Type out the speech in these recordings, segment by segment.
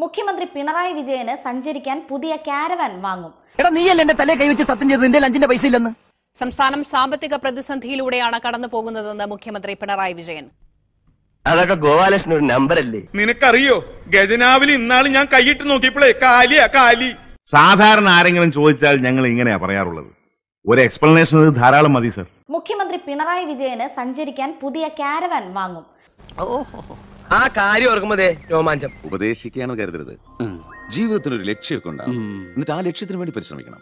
മുഖ്യമന്ത്രി പിണറായി വിജയന് സഞ്ചരിക്കാൻ പുതിയ കാരവാൻ വാങ്ങും. സംസ്ഥാനം സാമ്പത്തിക പ്രതിസന്ധിയിലൂടെയാണ് കടന്നു പോകുന്നതെന്ന് മുഖ്യമന്ത്രി പിണറായി വിജയൻ. അതൊക്കെ ഗോപാലകൃഷ്ണൻ ഒരു നമ്പറല്ലേ? നിനക്കറിയോ, ഗജനാവിൽ ഇന്നാള് ഞാൻ കൈയിട്ട് നോക്കിയപ്പോഴേ കാലി. സാധാരണ ആരെങ്കിലും ചോദിച്ചാൽ ഞങ്ങൾ ഇങ്ങനെയാ പറയാറുള്ളത്. ഒരു എക്സ്പ്ലനേഷൻ ധാരാളം മതി സർ. മുഖ്യമന്ത്രി പിണറായി വിജയന് സഞ്ചരിക്കാൻ പുതിയ കാരവാൻ വാങ്ങും. ആ കാര്യം ഓർക്കുമ്പോഴേ രോമാഞ്ചം. ഉപദേശിക്കുകയാണ് കരുതരുത്. ജീവിതത്തിനൊരു ലക്ഷ്യമൊക്കെ ഉണ്ടാവും. എന്നിട്ട് ആ ലക്ഷ്യത്തിന് വേണ്ടി പരിശ്രമിക്കണം.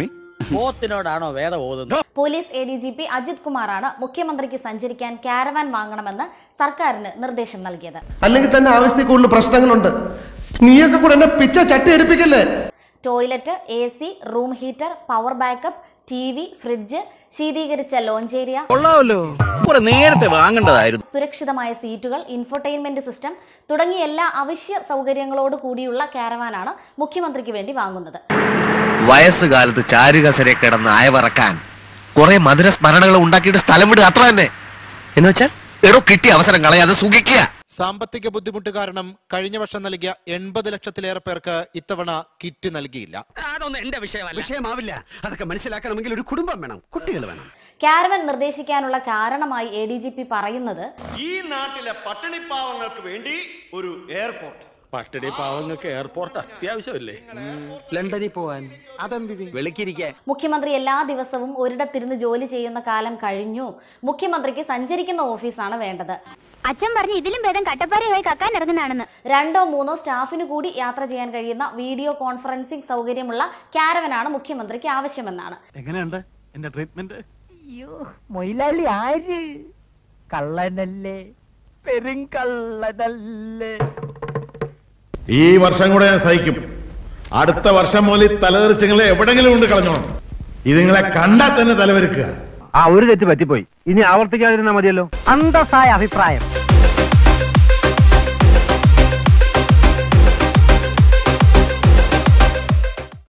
പോലീസ് ADGP അജിത് കുമാറാണ് മുഖ്യമന്ത്രിക്ക് സഞ്ചരിക്കാൻ കാരവാൻ വാങ്ങണമെന്ന് സർക്കാരിന് നിർദ്ദേശം നൽകിയത്. അല്ലെങ്കിൽ തന്നെ ആവശ്യത്തിൽ കൂടുതൽ പ്രശ്നങ്ങളുണ്ട്. നീയൊക്കെ കൂടെ എന്നെ പിച്ച ചട്ടി എടുപ്പിക്കല്ലേ. Toilet, AC, room heater, power backup, TV, fridge, ശീതീകരിച്ച ലോഞ്ച് ഏരിയ, നേരത്തെ വാങ്ങേണ്ടതായിരുന്നു, സുരക്ഷിതമായ സീറ്റുകൾ, ഇൻഫോർടൈൻമെന്റ് സിസ്റ്റം തുടങ്ങിയ എല്ലാ അവശ്യ സൗകര്യങ്ങളോട് കൂടിയുള്ള കാരവാനാണ് മുഖ്യമന്ത്രിക്ക് വേണ്ടി വാങ്ങുന്നത്. വയസ്സുകാലത്ത് ചാരുകസരെ കിടന്ന് അയവറക്കാൻ കുറെ മധുര സ്മരണകൾ ഉണ്ടാക്കിയിട്ട് സ്ഥലം വിടുക, അത്ര തന്നെ. എന്ന് വെച്ചാൽ കിട്ടിയ അവസരം കളയാതെ സുഖിക്കുക. സാമ്പത്തിക ബുദ്ധിമുട്ട് കാരണം കഴിഞ്ഞ വർഷം നൽകിയ 80 ലക്ഷത്തിലേറെ പേർക്ക് ഇത്തവണ കിറ്റ് നൽകിയില്ല. അതൊന്നും എന്റെ വിഷയമാവില്ല. അതൊക്കെ മനസ്സിലാക്കണമെങ്കിൽ ഒരു കുടുംബം വേണം, കുട്ടികൾ വേണം. കാരവാൻ നിർദ്ദേശിക്കാനുള്ള കാരണമായി ADGP പറയുന്നത്, ഈ നാട്ടിലെ പട്ടിണിപ്പാവങ്ങൾക്ക് വേണ്ടി ഒരു എയർപോർട്ട്. പട്ടിണി പാവങ്ങൾക്ക് എയർപോർട്ട് അത്യാവശ്യമല്ലേ? ലണ്ടനിൽ പോവാൻ, അതെന്തിന്? വെളുക്കിരിക്കാൻ. മുഖ്യമന്ത്രി എല്ലാ ദിവസവും ഒരിടത്തിരുന്ന് ജോലി ചെയ്യുന്ന കാലം കഴിഞ്ഞു. മുഖ്യമന്ത്രിക്ക് സഞ്ചരിക്കുന്ന ഓഫീസാണ് വേണ്ടത്. അച്ഛൻ പറഞ്ഞു ഇതിലും ഭേദം കട്ടപ്പാറയായി കക്കാൻ ഇറങ്ങുന്നതാണെന്ന്. 2-3 സ്റ്റാഫിന് കൂടി യാത്ര ചെയ്യാൻ കഴിയുന്ന വീഡിയോ കോൺഫറൻസിംഗ് സൗകര്യമുള്ള കാരവനാണ് മുഖ്യമന്ത്രിക്ക് ആവശ്യമെന്നാണ്. എങ്ങനെയുണ്ട് എന്റെ ട്രീറ്റ്മെന്റ്? അയ്യോ, മൊയിലാളി ആര്? കള്ളനല്ലേ, പെരുങ്കള്ളനല്ലേ. ഈ വർഷം കൂടെ ഞാൻ സഹിക്കും. അടുത്ത വർഷം മുതൽ തലതെറിച്ചങ്ങളെ എവിടെങ്കിലും കൊണ്ട് കളഞ്ഞോണം. ഇതിങ്ങളെ കണ്ടാൽ തന്നെ തലവെരുക്കുക. ഒരു തെറ്റ് പറ്റിപ്പോയി, ഇനി ആവർത്തിക്കാതിരുന്നാ മതിയല്ലോ. അന്തസ്സായ അഭിപ്രായം.